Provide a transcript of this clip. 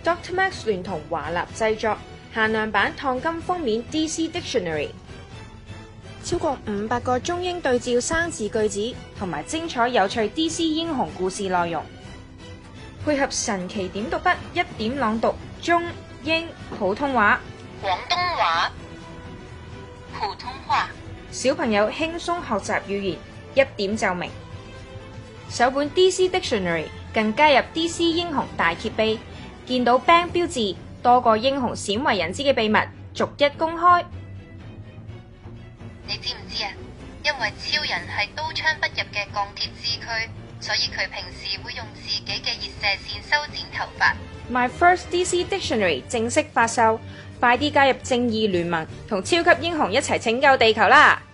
Dr. Max 聯同華納製作，限量版燙金封面 DC Dictionary， 超過500個中英對照生字句子，同埋精彩有趣 DC 英雄故事內容，配合神奇點讀筆一點朗讀中英普通話、 廣東話、普通話， 小朋友輕鬆學習語言，一點就明。首本 DC Dictionary 更加入 DC 英雄大揭秘，見到 Bang 標誌，多個英雄鮮為人知嘅秘密逐一公開。 你知唔知啊？因為超人係刀槍不入嘅鋼鐵之軀，所以佢平時會用自己嘅熱射線修剪頭髮。 My First DC Dictionary 正式發售，快啲加入正義聯盟，同超級英雄一齊拯救地球啦！